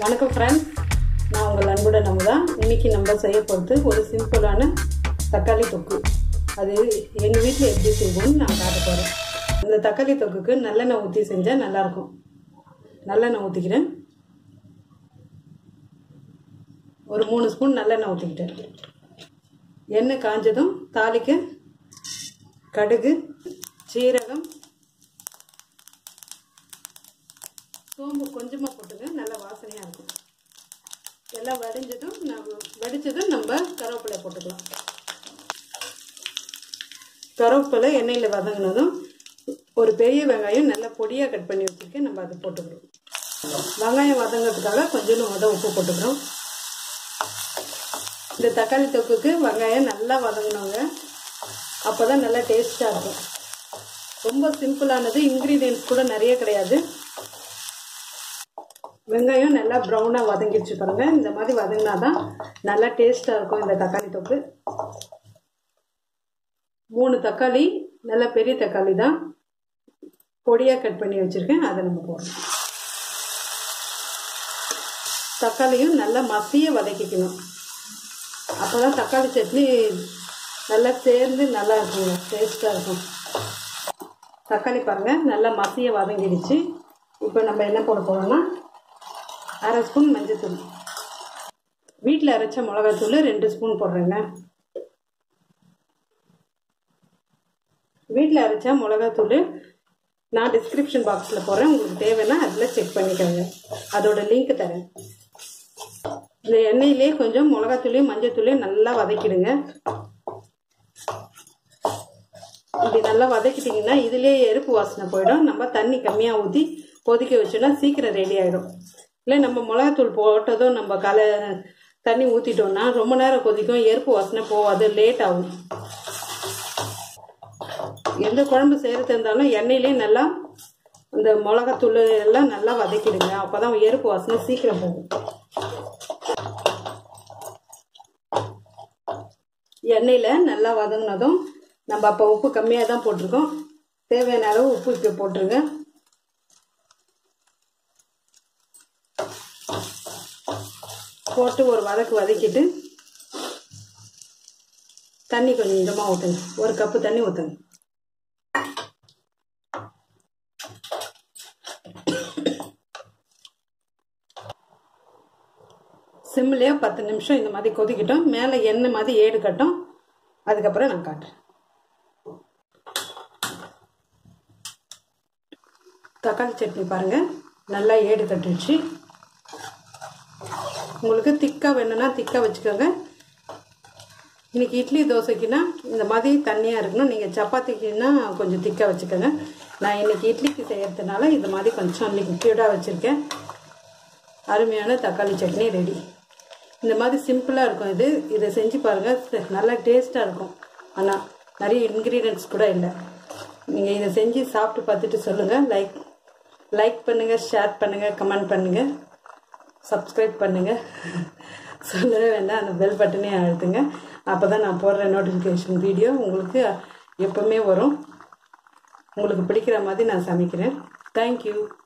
வணக்கம் ஃப்ரெண்ட்ஸ், நான் உங்கள் அன்புடன் நம்புதா. இன்றைக்கி நம்ம செய்ய போகிறது ஒரு சிம்பிளான தக்காளி தொக்கு. அது எங்கள் வீட்டில் எப்படி செய்வோம்னு நான் காட்ட போகிறேன். இந்த தக்காளி தொக்குக்கு நல்லெண்ணெய் ஊற்றி செஞ்சால் நல்லாயிருக்கும். நல்லெண்ணெய் ஊற்றிக்கிறேன். ஒரு 3 ஸ்பூன் நல்லெண்ணெய் ஊற்றிக்கிட்டேன். எண்ணெய் காஞ்சதும் தாளிக்க கடுகு, சீரகம், சோம்பு கொஞ்சமாக போட்டுங்க, நல்லா வாசனையாக இருக்கும். எல்லாம் வடிஞ்சதும் நம்ம கருவேப்பிலை போட்டுக்கலாம். கருவேப்பிலை எண்ணெயில் வதங்கினதும் ஒரு பெரிய வெங்காயம் நல்லா பொடியாக கட் பண்ணி வச்சுருக்கேன், நம்ம அதை போட்டுக்கிறோம். வெங்காயம் வதங்கிறதுக்காக கொஞ்சம் உப்பு போட்டுக்கிறோம். இந்த தக்காளி தொக்குக்கு வெங்காயம் நல்லா வதங்கினவங்க, அப்போ தான் நல்லா டேஸ்ட்டாக இருக்கும். ரொம்ப சிம்பிளானது, இன்க்ரீடியன்ட்ஸ் கூட நிறைய கிடையாது. வெங்காயம் நல்லா ப்ரௌனாக வதங்கிடுச்சு பாருங்க. இந்த மாதிரி வதங்கினா தான் நல்லா டேஸ்ட்டாக இருக்கும் இந்த தக்காளி தொக்கு. 3 தக்காளி, நல்லா பெரிய தக்காளி தான், பொடியாக கட் பண்ணி வச்சுருக்கேன், அதை நம்ம போடுறோம். தக்காளியும் நல்லா மசிய வதக்கிக்கணும். அப்போ தான் தக்காளி சட்னி நல்லா சேர்ந்து நல்லா இருக்குங்க, டேஸ்ட்டாக இருக்கும். தக்காளி பாருங்கள் நல்லா மசிய வதங்கிடுச்சு. இப்போ நம்ம என்ன போட போகிறோம்னா 1/2 ஸ்பூன் மஞ்சள்தூள், வீட்டில் அரைச்ச மிளகாத்தூள் 2 ஸ்பூன் போடுறேங்க. வீட்டில் அரைச்ச மிளகாத்தூள் நான் டிஸ்கிரிப்ஷன் பாக்ஸில் போடுறேன், உங்களுக்கு தேவைன்னா அதில் செக் பண்ணிக்கோங்க, அதோட லிங்க் தரேன். இந்த எண்ணெயிலே கொஞ்சம் மிளகாத்தூளையும் மஞ்சள்தூளையும் நல்லா வதக்கிடுங்க. இப்படி நல்லா வதக்கிட்டிங்கன்னா இதுலேயே எருப்பு வாசனை போயிடும். நம்ம தண்ணி கம்மியாக ஊற்றி கொதிக்க வச்சோன்னா சீக்கிரம் ரெடி ஆகிடும். இல்லை நம்ம மிளகாத்தூள் போட்டதும் நம்ம தண்ணி ஊற்றிட்டோம்னா ரொம்ப நேரம் கொதிக்கும், எருப்பு வாசனை போகாது, லேட் ஆகும். எந்த குழம்பு செய்கிறது இருந்தாலும் எண்ணெயிலே நல்லா இந்த மிளகாத்தூள் எல்லாம் நல்லா வதக்கிடுங்க, அப்போ தான் எருப்பு வாசனை சீக்கிரம் போகும். எண்ணெயில் நல்லா வதங்கினதும் நம்ம அப்போ உப்பு கம்மியாக தான் போட்டிருக்கோம், தேவையான அளவு உப்பு இப்போ போட்டுருங்க. போட்டு ஒரு வதக்கிட்டு தண்ணி கொஞ்சம் கொஞ்சமாக ஊற்றுங்க. 1 கப்பு தண்ணி ஊற்றுங்க. சிம்லேயே 10 நிமிஷம் இந்த மாதிரி கொதிக்கிட்டோம். மேலே எண்ணெய் மாதிரி ஏடு கட்டும், அதுக்கப்புறம் நான் காட்டுறேன். தக்காளி சட்னி பாருங்கள் நல்லா ஏடு கட்டுச்சு. உங்களுக்கு திக்காக வேணும்னா திக்காக வச்சுக்கோங்க. இன்றைக்கி இட்லி தோசைக்குன்னா இந்த மாதிரி தண்ணியாக இருக்கணும். நீங்கள் சப்பாத்திக்குன்னா கொஞ்சம் திக்காக வச்சுக்கோங்க. நான் இன்றைக்கி இட்லிக்கு செய்கிறதுனால இது மாதிரி கொஞ்சம் லிக்விடாக வச்சுருக்கேன். அருமையான தக்காளி சட்னி ரெடி. இந்த மாதிரி சிம்பிளாக இருக்கும். இதை செஞ்சு பாருங்கள், நல்லா டேஸ்ட்டாக இருக்கும். ஆனால் நிறைய இன்க்ரீடியன்ட்ஸ் கூட இல்லை. நீங்கள் இதை செஞ்சு சாப்பிட்டு பார்த்துட்டு சொல்லுங்கள். லைக் பண்ணுங்கள், ஷேர் பண்ணுங்கள், கமெண்ட் பண்ணுங்கள், சப்ஸ்கிரைப் பண்ணுங்கள். சொல்லவே வேண்டாம், அந்த பெல் பட்டனே அழுத்துங்க. அப்போ தான் நான் போடுற நோட்டிஃபிகேஷன் வீடியோ உங்களுக்கு எப்போவுமே வரும். உங்களுக்கு பிடிக்கிற மாதிரி நான் சமைக்கிறேன். தேங்க்யூ.